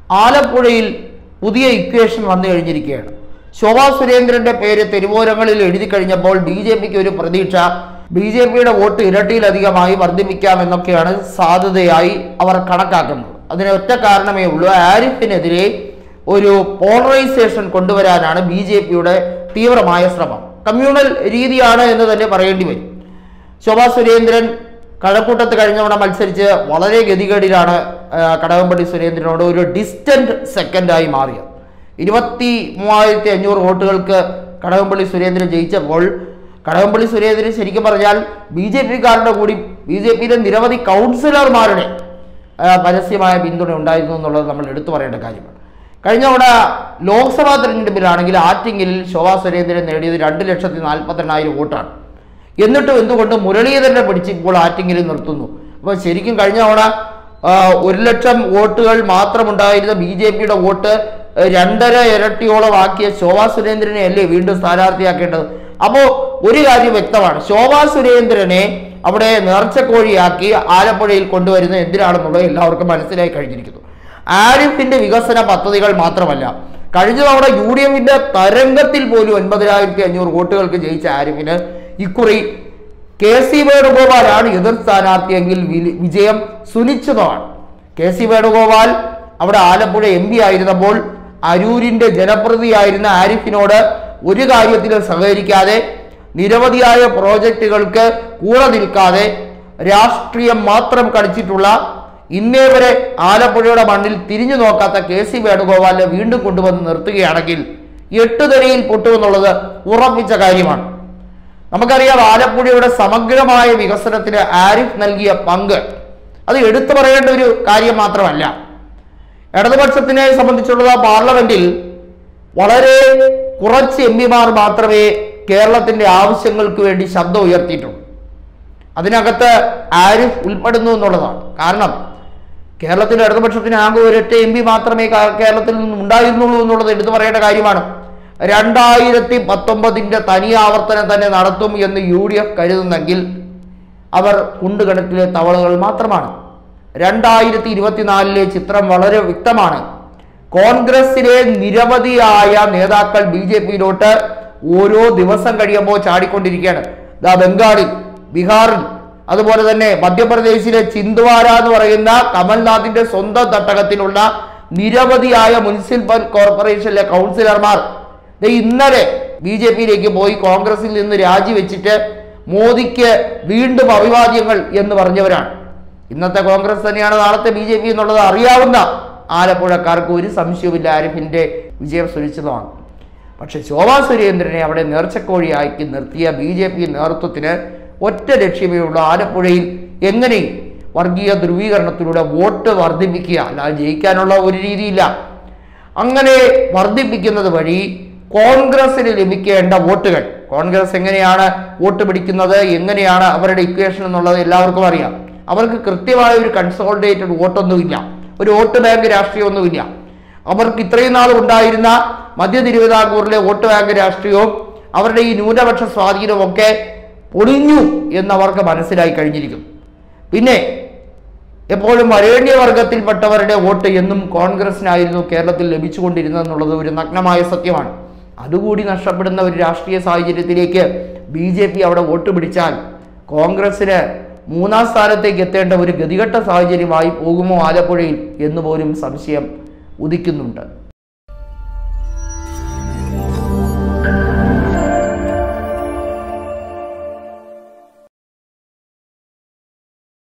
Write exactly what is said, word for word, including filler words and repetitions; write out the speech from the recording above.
ആലപ്പുഴയിൽ പുതിയ ഇക്വേഷൻ വന്നു കഴിഞ്ഞിരിക്കുകയാണ്. ശോഭാ സുരേന്ദ്രന്റെ പേര് തെരുവോരങ്ങളിൽ എഴുതി കഴിഞ്ഞപ്പോൾ ബി ജെ പിക്ക് ഒരു പ്രതീക്ഷ, ബി ജെ പിയുടെ വോട്ട് ഇരട്ടിയിലധികമായി വർദ്ധിപ്പിക്കാം എന്നൊക്കെയാണ് സാധ്യതയായി അവർ കണക്കാക്കുന്നത്. അതിന് ഒറ്റ കാരണമേ ഉള്ളൂ, ആരിഫിനെതിരെ ഒരു പോളറൈസേഷൻ കൊണ്ടുവരാനാണ് ബി ജെ പിയുടെ തീവ്രമായ ശ്രമം. കമ്മ്യൂണൽ രീതിയാണ് എന്ന് തന്നെ പറയേണ്ടി വരും. ശോഭാ സുരേന്ദ്രൻ കഴക്കൂട്ടത്ത് കഴിഞ്ഞ തവണ മത്സരിച്ച് വളരെ ഗതികേടിലാണ് കടകംപള്ളി സുരേന്ദ്രനോട് ഒരു ഡിസ്റ്റന്റ് സെക്കൻഡായി മാറിയത്. ഇരുപത്തി മൂവായിരത്തി അഞ്ഞൂറ് വോട്ടുകൾക്ക് കടകംപള്ളി സുരേന്ദ്രൻ ജയിച്ചപ്പോൾ കടകംപള്ളി സുരേന്ദ്രൻ ശരിക്കും പറഞ്ഞാൽ ബി ജെ പിക്കാരുടെ കൂടി ബി ജെ പിയിലെ നിരവധി കൗൺസിലർമാരുടെ പരസ്യമായ പിന്തുണ ഉണ്ടായിരുന്നു എന്നുള്ളത് നമ്മൾ എടുത്തു പറയേണ്ട കാര്യമാണ്. കഴിഞ്ഞ തവണ ലോക്സഭാ തെരഞ്ഞെടുപ്പിലാണെങ്കിൽ ആറ്റിങ്ങലിൽ ശോഭാ സുരേന്ദ്രൻ നേടിയത് രണ്ട് ലക്ഷത്തി നാൽപ്പത്തി എണ്ണായിരം വോട്ടാണ്. എന്നിട്ടും എന്തുകൊണ്ട് മുരളീധരനെ പിടിച്ച് ഇപ്പോൾ ആറ്റിങ്ങലിൽ നിർത്തുന്നു? അപ്പോൾ ശരിക്കും കഴിഞ്ഞ തവണ ഒരു ലക്ഷം വോട്ടുകൾ മാത്രമുണ്ടായിരുന്ന ബി ജെ പിയുടെ വോട്ട് രണ്ടര ഇരട്ടിയോളം ആക്കിയ ശോഭാ സുരേന്ദ്രനെ അല്ലേ വീണ്ടും സ്ഥാനാർത്ഥിയാക്കേണ്ടത്? അപ്പോൾ ഒരു കാര്യം വ്യക്തമാണ്, ശോഭാ സുരേന്ദ്രനെ അവിടെ നേർച്ചക്കോഴിയാക്കി ആലപ്പുഴയിൽ കൊണ്ടുവരുന്നത് എന്തിനാണെന്നുള്ളത് എല്ലാവർക്കും മനസ്സിലായി കഴിഞ്ഞിരിക്കുന്നു. ആരിഫിന്റെ വികസന പദ്ധതികൾ മാത്രമല്ല, കഴിഞ്ഞ തവണ യു ഡി എഫിന്റെ തരംഗത്തിൽ പോലും ഒൻപതിനായിരത്തി അഞ്ഞൂറ് വോട്ടുകൾക്ക് ജയിച്ച ആരിഫിന് ഇക്കുറി കെ സി വേണുഗോപാലാണ് എതിർ സ്ഥാനാർത്ഥിയെങ്കിൽ വിജയം സുനിശ്ചിതമാണ്. കെ സി വേണുഗോപാൽ അവിടെ ആലപ്പുഴ എം പി ആയിരുന്നപ്പോൾ അരൂരിന്റെ ജനപ്രതിയായിരുന്ന ആരിഫിനോട് ഒരു കാര്യത്തിലും സഹകരിക്കാതെ, നിരവധിയായ പ്രോജക്റ്റുകൾക്ക് കൂടെ നിൽക്കാതെ രാഷ്ട്രീയം മാത്രം കളിച്ചിട്ടുള്ള, ഇന്നേ വരെ ആലപ്പുഴയുടെ മണ്ണിൽ തിരിഞ്ഞു നോക്കാത്ത കെ സി വേണുഗോപാലിനെ വീണ്ടും കൊണ്ടുവന്ന് നിർത്തുകയാണെങ്കിൽ എട്ട് തരയിൽ പൊട്ടുമെന്നുള്ളത് ഉറപ്പിച്ച കാര്യമാണ്. നമുക്കറിയാം, ആലപ്പുഴയുടെ സമഗ്രമായ വികസനത്തിന് ആരിഫ് നൽകിയ പങ്ക് അത് എടുത്തു പറയേണ്ട ഒരു കാര്യം മാത്രമല്ല. ഇടതുപക്ഷത്തിനെ സംബന്ധിച്ചുള്ള പാർലമെന്റിൽ വളരെ കുറച്ച് എം പിമാർ മാത്രമേ കേരളത്തിന്റെ ആവശ്യങ്ങൾക്ക് വേണ്ടി ശബ്ദം ഉയർത്തിയിട്ടുള്ളൂ. അതിനകത്ത് ആരിഫ് ഉൾപ്പെടുന്നു എന്നുള്ളതാണ്. കാരണം കേരളത്തിലെ ഇടതുപക്ഷത്തിന് ആകെ ഒരൊറ്റ എം പി മാത്രമേ കേരളത്തിൽ നിന്നും ഉണ്ടായിരുന്നുള്ളൂ എന്നുള്ളത് എടുത്തു പറയേണ്ട കാര്യമാണ്. രണ്ടായിരത്തി പത്തൊമ്പതിന്റെ തനി ആവർത്തനം തന്നെ നടത്തും എന്ന് യു ഡി എഫ് കരുതുന്നെങ്കിൽ അവർ കുണ്ടുകിണറ്റിലെ തവളകൾ മാത്രമാണ്. രണ്ടായിരത്തി ഇരുപത്തിനാലിലെ ചിത്രം വളരെ വ്യക്തമാണ്. കോൺഗ്രസിലെ നിരവധിയായ നേതാക്കൾ ബി ജെ പിയിലോട്ട് ഓരോ ദിവസം കഴിയുമ്പോൾ ചാടിക്കൊണ്ടിരിക്കുകയാണ്. ദാ ബംഗാളിൽ, ബീഹാറിൽ, അതുപോലെ തന്നെ മധ്യപ്രദേശിലെ ചിന്ദ്വാര എന്ന് പറയുന്ന കമൽനാഥിന്റെ സ്വന്തം തട്ടകത്തിലുള്ള നിരവധിയായ മുനിസിപ്പൽ കോർപ്പറേഷനിലെ കൗൺസിലർമാർ ഇന്നലെ ബി ജെ പിയിലേക്ക് പോയി കോൺഗ്രസിൽ നിന്ന് രാജിവെച്ചിട്ട് മോദിക്ക് വീണ്ടും അഭിവാദ്യങ്ങൾ എന്ന് പറഞ്ഞവരാണ്. ഇന്നത്തെ കോൺഗ്രസ് തന്നെയാണ് നാളത്തെ ബി ജെ പി എന്നുള്ളത് അറിയാവുന്ന ആലപ്പുഴക്കാർക്ക് ഒരു സംശയവുമില്ല, ആരിഫിന്റെ വിജയം സുനിശ്ചിതമാണ്. പക്ഷെ ശോഭാ സുരേന്ദ്രനെ അവിടെ നേർച്ചക്കോഴിയാക്കി നിർത്തിയ ബി ജെ പി നേതൃത്വത്തിന് ഒറ്റ ലക്ഷ്യമേ ഉള്ളൂ, ആലപ്പുഴയിൽ എങ്ങനെ വർഗീയ ധ്രുവീകരണത്തിലൂടെ വോട്ട് വർദ്ധിപ്പിക്കുക, അല്ലാതെ ജയിക്കാനുള്ള ഒരു രീതിയില്ല. അങ്ങനെ വർദ്ധിപ്പിക്കുന്നത് വഴി കോൺഗ്രസിന് ലഭിക്കേണ്ട വോട്ടുകൾ, കോൺഗ്രസ് എങ്ങനെയാണ് വോട്ട് പിടിക്കുന്നത്, എങ്ങനെയാണ് അവരുടെ ഇക്വേഷൻ എന്നുള്ളത് എല്ലാവർക്കും അറിയാം. അവർക്ക് കൃത്യമായ ഒരു കൺസോളിഡേറ്റഡ് വോട്ടൊന്നുമില്ല, ഒരു വോട്ട് ബാങ്ക് രാഷ്ട്രീയമൊന്നുമില്ല. അവർക്ക് ഇത്രയും നാൾ ഉണ്ടായിരുന്ന മധ്യ തിരുവിതാംകൂറിലെ വോട്ട് ബാങ്ക് രാഷ്ട്രീയവും അവരുടെ ഈ ന്യൂനപക്ഷ സ്വാധീനവും ഒക്കെ പൊളിഞ്ഞു എന്നവർക്ക് മനസ്സിലായി കഴിഞ്ഞിരിക്കും. പിന്നെ എപ്പോഴും വരേണ്യവർഗത്തിൽപ്പെട്ടവരുടെ വോട്ട് എന്നും കോൺഗ്രസിനായിരുന്നു കേരളത്തിൽ ലഭിച്ചുകൊണ്ടിരുന്നതെന്നുള്ളത് ഒരു നഗ്നമായ സത്യമാണ്. അതുകൂടി നഷ്ടപ്പെടുന്ന ഒരു രാഷ്ട്രീയ സാഹചര്യത്തിലേക്ക് ബി ജെ പി അവിടെ വോട്ട് പിടിച്ചാൽ കോൺഗ്രസിന് മൂന്നാം സ്ഥാനത്തേക്ക് എത്തേണ്ട ഒരു ഗതികെട്ട സാഹചര്യമായി പോകുമോ ആലപ്പുഴയിൽ എന്ന് പോലും സംശയം ഉദിക്കുന്നുണ്ട്.